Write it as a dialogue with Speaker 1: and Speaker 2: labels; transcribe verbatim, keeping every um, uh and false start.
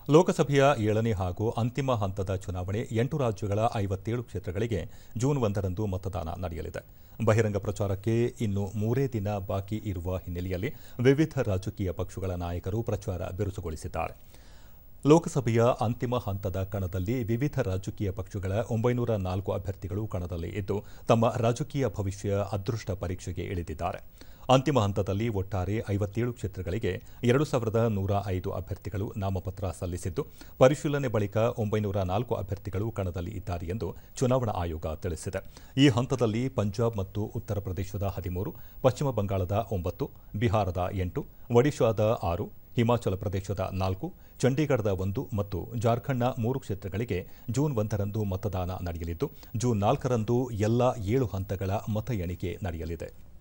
Speaker 1: ಲೋಕಸಭೆಯ ಏಳನೇ ಹಾಗೂ ಅಂತಿಮ ಹಂತದ ಚುನಾವಣೆ ಎಂಟು ರಾಜ್ಯಗಳ ಐವತ್ತೇಳು ಕ್ಷೇತ್ರಗಳಿಗೆ ಜೂನ್ ಒಂದರಂದು ಮತದಾನ ನಡೆಯಲಿದೆ. ಬಹಿರಂಗ ಪ್ರಚಾರಕ್ಕೆ ಇನ್ನು ಮೂರೇ ದಿನ ಬಾಕಿ ಇರುವ ಹಿನ್ನೆಲೆಯಲ್ಲಿ ವಿವಿಧ ರಾಜಕೀಯ ಪಕ್ಷಗಳ ನಾಯಕರು ಪ್ರಚಾರ ಬಿರುಸುಗೊಳಿಸಿದ್ದಾರೆ. ಲೋಕಸಭೆಯ ಅಂತಿಮ ಹಂತದ ಕಣದಲ್ಲಿ ವಿವಿಧ ರಾಜಕೀಯ ಪಕ್ಷಗಳ ಒಂಬೈನೂರ ನಾಲ್ಕು ಅಭ್ಯರ್ಥಿಗಳು ಕಣದಲ್ಲಿ ಇದ್ದು ತಮ್ಮ ರಾಜಕೀಯ ಭವಿಷ್ಯ ಅದೃಷ್ಟ ಪರೀಕ್ಷೆಗೆ ಇಳಿದಿದ್ದಾರೆ. ಅಂತಿಮ ಹಂತದಲ್ಲಿ ಒಟ್ಟಾರೆ ಐವತ್ತೇಳು ಕ್ಷೇತ್ರಗಳಿಗೆ ಎರಡು ಸಾವಿರದ ನೂರ ಐದು ಅಭ್ಯರ್ಥಿಗಳು ನಾಮಪತ್ರ ಸಲ್ಲಿಸಿದ್ದು, ಪರಿಶೀಲನೆ ಬಳಿಕ ಒಂಬೈನೂರ ನಾಲ್ಕು ಅಭ್ಯರ್ಥಿಗಳು ಕಣದಲ್ಲಿ ಇದ್ದಾರೆ ಎಂದು ಚುನಾವಣಾ ಆಯೋಗ ತಿಳಿಸಿದೆ. ಈ ಹಂತದಲ್ಲಿ ಪಂಜಾಬ್ ಮತ್ತು ಉತ್ತರ ಪ್ರದೇಶದ ಹದಿಮೂರು, ಪಶ್ಚಿಮ ಬಂಗಾಳದ ಒಂಬತ್ತು, ಬಿಹಾರದ ಎಂಟು, ಒಡಿಶಾದ ಆರು, ಹಿಮಾಚಲ ಪ್ರದೇಶದ ನಾಲ್ಕು, ಚಂಡೀಗಢದ ಒಂದು ಮತ್ತು ಜಾರ್ಖಂಡ್ನ ಮೂರು ಕ್ಷೇತ್ರಗಳಿಗೆ ಜೂನ್ ಒಂದರಂದು ಮತದಾನ ನಡೆಯಲಿದ್ದು, ಜೂನ್ ನಾಲ್ಕರಂದು ಎಲ್ಲ ಏಳು ಹಂತಗಳ ಮತ ಎಣಿಕೆ ನಡೆಯಲಿದೆ.